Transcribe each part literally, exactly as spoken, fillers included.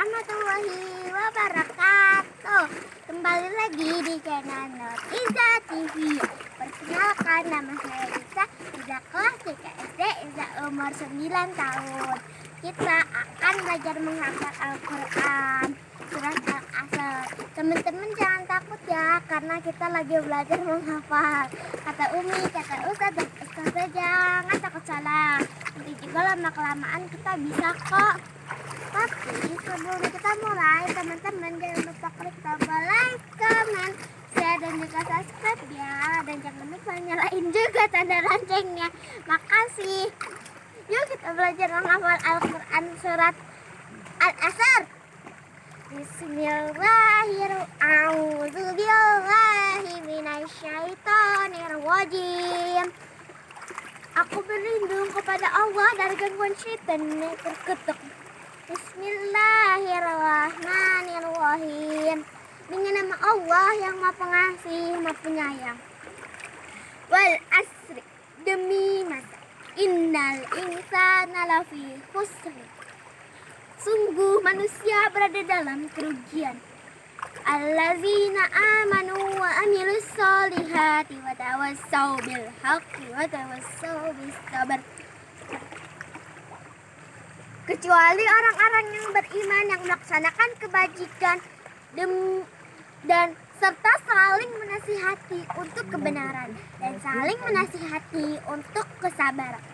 warahmatullahi wabarakatuh. Kembali lagi di channel Nurtiza T V. Perkenalkan, nama saya Lisa, Iza kelas T K S D, Iza umur sembilan tahun. Kita akan belajar menghafal Al-Quran surat Al-Asr. Teman-teman jangan takut ya, karena kita lagi belajar menghafal. Kata Umi, kata Ustadz dan Ustazah, jangan takut salah. Nanti juga lama-kelamaan kita bisa kok. Tapi sebelum kita mulai, teman-teman jangan lupa klik tombol like, comment, share, dan juga subscribe ya. Dan jangan lupa nyalain juga tanda loncengnya. Makasih. Yuk kita belajar menghafal Al-Quran surat Al-Asr. Bismillahirrahmanirrahim. Aku berlindung kepada Allah dari gangguan syaitan yang terkutuk. Bismillahirrahmanirrahim. Dengan nama Allah yang Maha Pengasih, Maha Penyayang. Wal asri, demi masa. Innal insana lafi khusr. Sungguh manusia berada dalam kerugian. Allazina amanu wa amilus solihati wa tawassau bil haqqi wa tawassau bis sabr. Kecuali orang-orang yang beriman yang melaksanakan kebajikan dan serta saling menasihati untuk kebenaran dan saling menasihati untuk kesabaran.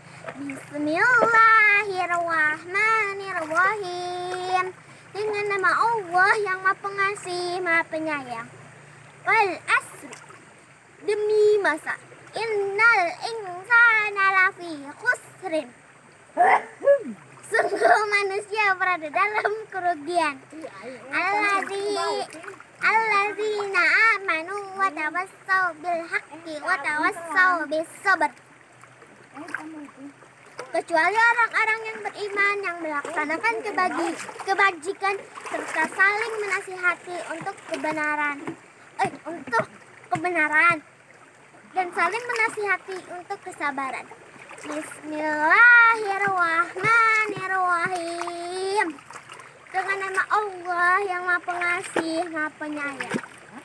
Bismillahirrahmanirrahim. Dengan nama Allah yang Maha Pengasih, Maha Penyayang. Wal asri, demi masa. Innal insana lafi khusrin. Sungguh manusia berada dalam kerugian. Allazi allazina amanu wa tawassau bil haqqi wa tawassau bis sabr. Kecuali orang-orang yang beriman yang melaksanakan kebagi, kebajikan serta saling menasihati untuk kebenaran, eh untuk kebenaran dan saling menasihati untuk kesabaran. Bismillahirrahmanirrahim. Dengan nama Allah yang Maha Pengasih, Maha Penyayang.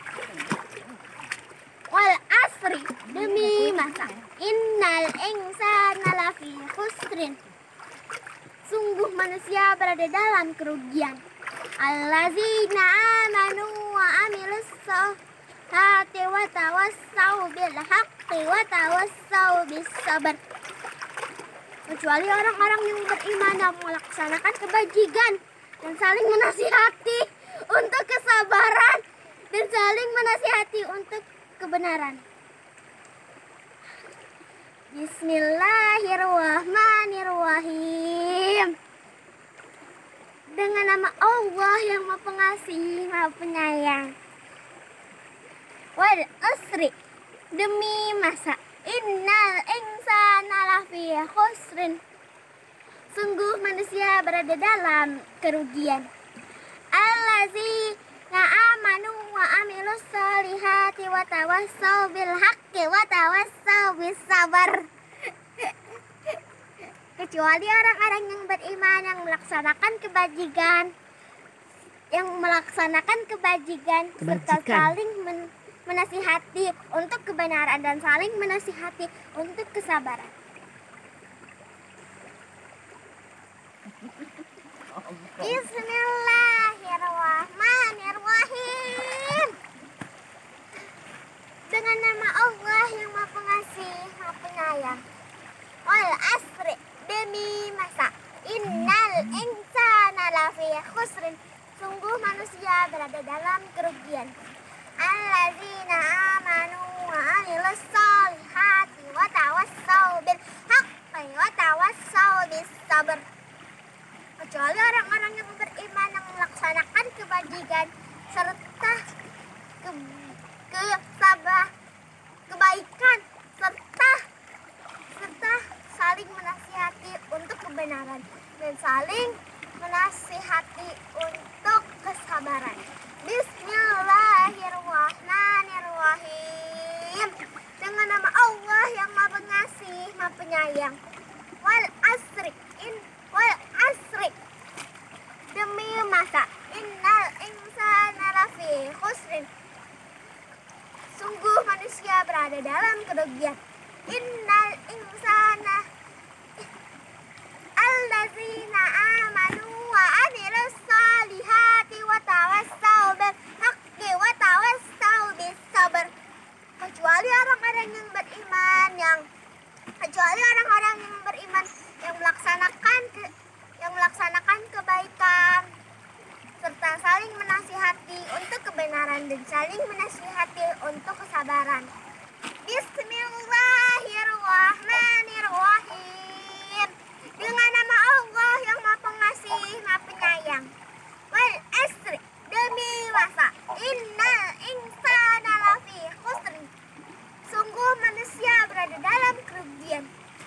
Wal asri, demi masa. Innal insana lafi khusrin. Sungguh manusia berada dalam kerugian. Allazina amanu wa amilus solihati wa tawassau bil haqqi wa tawassau bis sabr. Kecuali orang-orang yang beriman yang melaksanakan kebajikan dan saling menasihati untuk kesabaran dan saling menasihati untuk kebenaran. Bismillahirrahmanirrahim. Dengan nama Allah yang Maha Pengasih, Maha Penyayang. Wal asri, demi masa. Innal insana lafi khusrin. Sungguh manusia berada dalam kerugian. Allazina amanu wa amilus solihati wa tawassau bil haqqi wa tawassau bis sabr. Kecuali orang-orang yang beriman yang melaksanakan kebajikan yang melaksanakan kebajikan, kebajikan. serta saling men menasihati untuk kebenaran dan saling menasihati untuk kesabaran. Bismillahirrahmanirrahim. Dengan nama Allah yang Maha Pengasih, Maha Penyayang. Wal asri, demi masa. Innal insana lafi khusrin. Sungguh manusia berada dalam kerugian. Allazina amanu wa amilus solihati wa tawassau bil haqqi wa tawassau bis sabr. Kecuali orang-orang yang beriman yang melaksanakan kebajikan serta ke, ke sabah, kebaikan serta serta saling menasihati untuk kebenaran dan saling menasihati untuk kesabaran. Bismillahirrahmanirrahim. Dengan nama Allah yang Maha Pengasih, Maha Penyayang. Wal asri, in wal asri, demi mas berada dalam kerugian. Innal insana allazina amanu wa amilus solihati wa tawassau bil haqqi wa tawassau bis sabr. Kecuali orang-orang yang beriman yang kecuali orang-orang yang beriman yang melaksanakan ke, yang melaksanakan kebaikan serta saling menasihati untuk kebenaran dan saling menasihati untuk kesabaran. Bismillahirrahmanirrahim. Dengan nama Allah yang Maha Pengasih, Maha Penyayang. Wal asri, demi masa. Innal insana lafi khusr. Sungguh manusia berada dalam kerugian.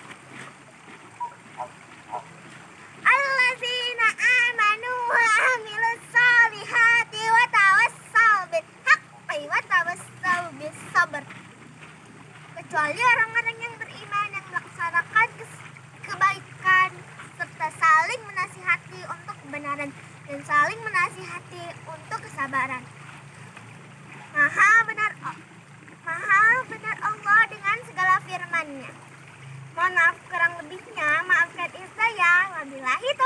Allazina amanu wa amilus solihati wa tawassau bil haqqi wa tawassau bis sabr. Kecuali orang-orang yang beriman yang melaksanakan kebaikan serta saling menasihati untuk kebenaran dan saling menasihati untuk kesabaran. Maha benar Maha benar Allah dengan segala firman-Nya. Mohon maaf kurang lebihnya, maafkan saya. Wabillahi taufiq.